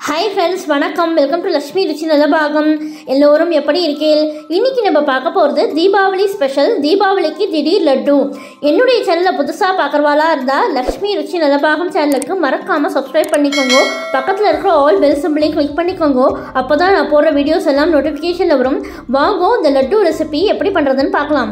hi friends vanakkam welcome to Lakshmi Ruchi Nalabhagam எல்லோரும் எப்படி இருக்கீங்க இன்னைக்கு நம்ம பார்க்க போறது தீபாவளி ஸ்பெஷல் தீபாவளிக்கு திடீர் லட்டு என்னுடைய சேனலை புதுசா பார்க்கறவாளா இருந்தா லக்ஷ்மி ருச்சி நலபாகம் சேனலுக்கு மறக்காம சப்ஸ்கிரைப் பண்ணிக்கோங்க பக்கத்துல இருக்கிற ஆல் பெல் சிம்பலை கிளிக் பண்ணிக்கோங்க அப்பதான் நான் போடுற வீடியோஸ் எல்லாம் நோட்டிஃபிகேஷன்ல வரும் வாங்க இந்த லட்டு ரெசிபி எப்படி பண்றதுன்னு பார்க்கலாம்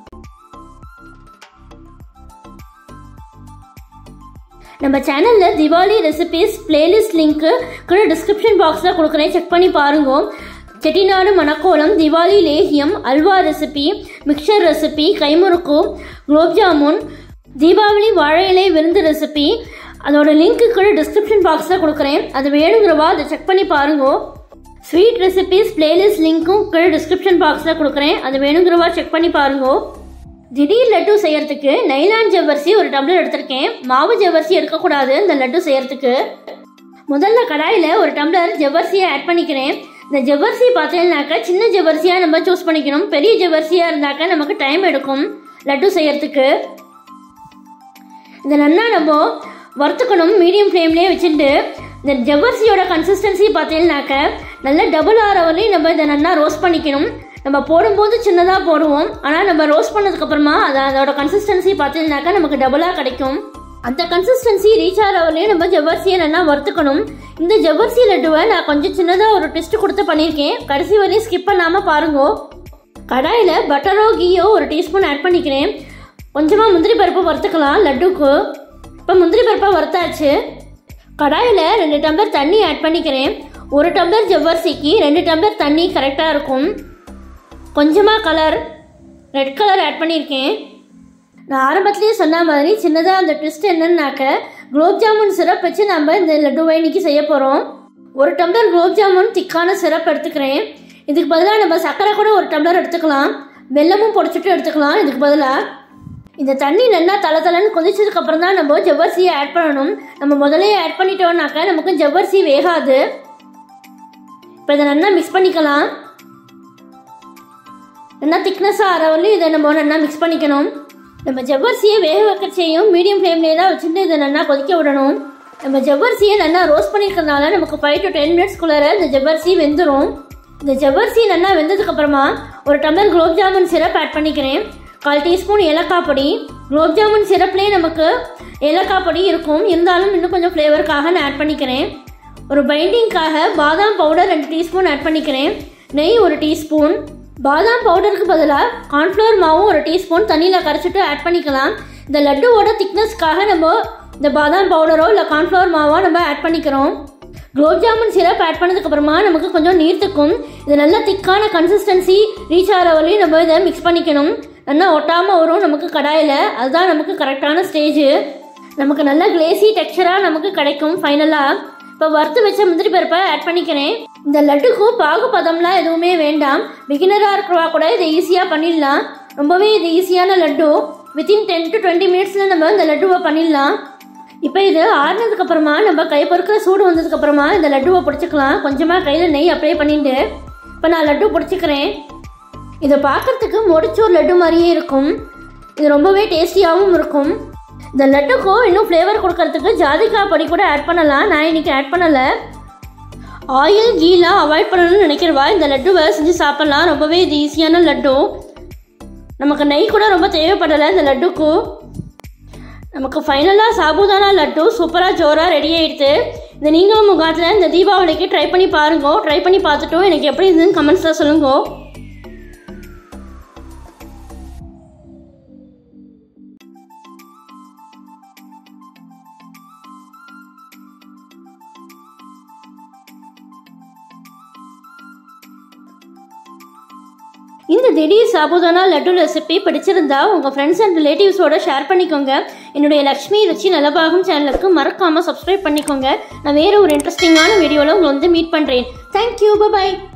நம்ம சேனல்ல தீபாவளி ரெசிபீஸ் பிளேலிஸ்ட் லிங்க் கீழ டிஸ்கிரிப்ஷன் பாக்ஸ்ல கொடுக்கிறேன் செக் பண்ணி பாருங்க செட்டிநாடு மணக்கோலம் தீபாவளி லேகியம் அல்வா ரெசிபி மிக்சர் ரெசிபி கைமுறுக்கு குலோப் ஜாமுன் தீபாவளி வாழை இலை விருந்து ரெசிபி அதோட லிங்க் கீழ டிஸ்கிரிப்ஷன் பாக்ஸ்ல கொடுக்கிறேன் அது வேணுங்கிறவா அதை செக் பண்ணி பாருங்க ஸ்வீட் ரெசிபீஸ் பிளேலிஸ்ட் லிங்க்கும் கீழ டிஸ்கிரிப்ஷன் பாக்ஸ்ல கொடுக்கிறேன் அது வேணுங்கிறவா செக் பண்ணி பாருங்க திடீர் லட்டு செய்யறதுக்கு நைலான் ஜவ்வரிசி ஒரு டம்ளர் எடுத்திருக்கேன் மாவு ஜவ்வரிசி எடுக்கக்கூடாது இந்த லட்டு செய்யறதுக்கு முதல்ல கடாயில் ஒரு டம்ளர் ஜவ்வரிசியை ஆட் பண்ணிக்கிறேன் இந்த ஜவ்வரிசி பார்த்தீங்கன்னாக்கா சின்ன ஜவ்வரிசியாக நம்ம சூஸ் பண்ணிக்கணும் பெரிய ஜவ்வரிசியாக இருந்தாக்கா நமக்கு டைம் எடுக்கும் லட்டு செய்யறதுக்கு இதை நல்லா நம்ம வறுத்துக்கணும் மீடியம் ஃப்ளேம்லேயே வச்சுட்டு இந்த ஜவ்வரிசியோட கன்சிஸ்டன்சி பார்த்தீங்கன்னாக்கா நல்லா டபுள் ஆகிற வரையும் நம்ம இதை நல்லா ரோஸ்ட் பண்ணிக்கணும் நம்ம போடும்போது சின்னதாக போடுவோம் ஆனால் நம்ம ரோஸ்ட் பண்ணதுக்கப்புறமா அதோட கன்சிஸ்டன்சி பார்த்தீங்கன்னாக்கா நமக்கு டபுளாக கிடைக்கும் அந்த கன்சிஸ்டன்சி ரீச் ஆகிறவரையும் நம்ம ஜவ்வரிசியை நல்லா வறுத்துக்கணும் இந்த ஜவ்வரிசி லட்டுவை நான் கொஞ்சம் சின்னதாக ஒரு டெஸ்ட் கொடுத்து பண்ணியிருக்கேன் கடைசி வரையும் ஸ்கிப் பண்ணாமல் பாருங்க கடாயில் பட்டரோ கீயோ ஒரு டீஸ்பூன் ஆட் பண்ணிக்கிறேன் கொஞ்சமாக முந்திரி பருப்பு வறுத்துக்கலாம் லட்டுக்கு இப்போ முந்திரி பருப்பை வறுத்தாச்சு கடாயில் 2 டம்ளர் தண்ணி ஆட் பண்ணிக்கிறேன் 1 டம்ளர் ஜவ்வரிசிக்கு 2 டம்ளர் தண்ணி கரெக்டாக இருக்கும் கொஞ்சமாக கலர் ரெட் கலர் ஆட் பண்ணியிருக்கேன் நான் ஆரம்பத்துலேயே சொன்ன மாதிரி சின்னதாக அந்த ட்விஸ்ட் என்னன்னாக்க குலோப் ஜாமுன் சிரப் வச்சு நம்ம இந்த லட்டுவை இன்னைக்கு செய்ய போகிறோம் 1 டம்ளர் குலோப் ஜாமுன் திக்கான சிரப் எடுத்துக்கிறேன் இதுக்கு பதிலாக நம்ம சர்க்கரை கூட 1 டம்ளர் எடுத்துக்கலாம் வெல்லமும் பொடிச்சிட்டு எடுத்துக்கலாம் இதுக்கு பதிலாக இந்த தண்ணி நல்லா தளன்னு கொதிச்சதுக்கப்புறம் தான் நம்ம ஜவ்வரிசியை ஆட் பண்ணணும் நம்ம முதலே ஆட் பண்ணிட்டோம்னாக்கா நமக்கு ஜவ்வரிசி வேகாது இப்போ இதை நல்லா மிக்ஸ் பண்ணிக்கலாம் நல்லா திக்னஸாக ஆகிறவரையும் இதை நம்ம நல்லா மிக்ஸ் பண்ணிக்கணும் நம்ம ஜவ்வரிசியை வேக வைக்கிறச்சையும் மீடியம் ஃப்ளேம்லேயே தான் வச்சுட்டு இதை நல்லா கொதிக்க விடணும் நம்ம ஜவ்வரிசியை நல்லா ரோஸ்ட் பண்ணிக்கிறதுனால நமக்கு 5 to 10 மினிட்ஸ்குள்ளார இந்த ஜவ்வரிசி வெந்துடும் இந்த ஜவ்வரிசி நல்லா வெந்ததுக்கப்புறமா 1 tumbler gulab jamun syrup add பண்ணிக்கிறேன் 1/4 டீஸ்பூன் ஏலக்காய் பொடி குலோப் ஜாமுன் சிரப்லேயே நமக்கு ஏலக்காய் பொடி இருக்கும் இருந்தாலும் இன்னும் கொஞ்சம் ஃப்ளேவருக்காக நான் ஆட் பண்ணிக்கிறேன் ஒரு பைண்டிங்காக பாதாம் பவுடர் 2 டீஸ்பூன் ஆட் பண்ணிக்கிறேன் நெய் 1 டீஸ்பூன் பாதாம் பவுடருக்கு பதிலாக கார்ன்ஃப்ளவர் மாவும் 1 டீஸ்பூன் தண்ணியில் கரைச்சிட்டு ஆட் பண்ணிக்கலாம் இந்த லட்டுவோட திக்னஸ்க்காக நம்ம இந்த பாதாம் பவுடரோ இல்லை கார்ன்ஃப்ளவர் மாவோ நம்ம ஆட் பண்ணிக்கிறோம் குலோப் ஜாமுன் சிரப் ஆட் பண்ணதுக்கப்புறமா நமக்கு கொஞ்சம் நீர்த்துக்கும் இது நல்லா திக்கான கன்சிஸ்டன்சி ரீச் ஆகிற வரையும் நம்ம இதை மிக்ஸ் பண்ணிக்கணும் நல்லா ஒட்டாமல் வரும் நமக்கு கடாயில் அதுதான் நமக்கு கரெக்டான ஸ்டேஜ் நமக்கு நல்ல கிளேசி டெக்ஸ்சராக நமக்கு கிடைக்கும் ஃபைனலாக இப்போ வறுத்து வச்ச முந்திரி பருப்பை ஆட் பண்ணிக்கிறேன் இந்த லட்டுக்கு பாகு பதம்லாம் எதுவுமே வேண்டாம் பிகினராக இருக்கிறவா கூட இதை ஈஸியாக பண்ணிடலாம் ரொம்பவே இது ஈஸியான லட்டு வித்தின் 10 to 20 மினிட்ஸில் நம்ம இந்த லட்டுவை பண்ணிடலாம் இப்போ இது ஆறுனதுக்கப்புறமா நம்ம கை பொறுக்கிற சூடு வந்ததுக்கப்புறமா இந்த லட்டுவை பிடிச்சிக்கலாம் கொஞ்சமாக கையில் நெய் அப்ளை பண்ணிட்டு இப்போ நான் லட்டு பிடிச்சிக்கிறேன் இதை பார்க்குறதுக்கு முடிச்சோர் லட்டு மாதிரியே இருக்கும் இது ரொம்பவே டேஸ்டியாகவும் இருக்கும் இந்த லட்டுக்கும் இன்னும் ஃப்ளேவர் கொடுக்கறதுக்கு ஜாதிக்காய் பொடி கூட ஆட் பண்ணலாம் நான் இன்னைக்கு ஆட் பண்ணலை ஆயில் கீலாம் அவாய்ட் பண்ணணும்னு நினைக்கிறவா இந்த லட்டுவை செஞ்சு சாப்பிட்லாம் ரொம்பவே இது ஈஸியான லட்டு நமக்கு நெய் கூட ரொம்ப தேவைப்படலை இந்த லட்டுக்கு நமக்கு ஃபைனலாக சாபுதானா லட்டு சூப்பராக ஜோராக ரெடி ஆகிடுது இந்த நீங்களும் முகாத்தில் இந்த தீபாவளிக்கு ட்ரை பண்ணி பாருங்க ட்ரை பண்ணி பார்த்துட்டும் எனக்கு எப்படி இருந்துன்னு கமெண்ட்ஸில் சொல்லுங்க இந்த திடீர் சாபுதானா லட்டு ரெசிபி பிடிச்சிருந்தா உங்கள் ஃப்ரெண்ட்ஸ் அண்ட் ரிலேட்டிவ்ஸோட ஷேர் பண்ணிக்கோங்க என்னுடைய லக்ஷ்மி ருச்சி நலபாகம் சேனலுக்கு மறக்காமல் சப்ஸ்கிரைப் பண்ணிக்கோங்க நான் வேறு ஒரு இன்ட்ரெஸ்டிங்கான வீடியோவில் உங்களை மீட் பண்ணுறேன் தேங்க்யூ பை